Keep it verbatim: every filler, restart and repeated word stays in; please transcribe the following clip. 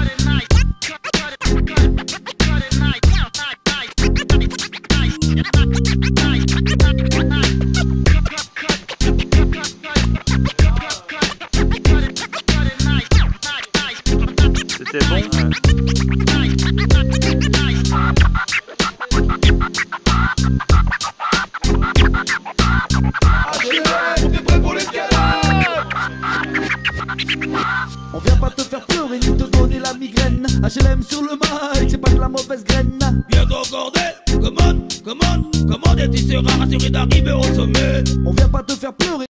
C'était bon. On vient pas te faire pleurer ni te donner la migraine. H L M sur le mic, c'est pas de la mauvaise graine. Viens concorder, commande, commande, commande et tu seras rassuré d'arriver au sommet. On vient pas te faire pleurer.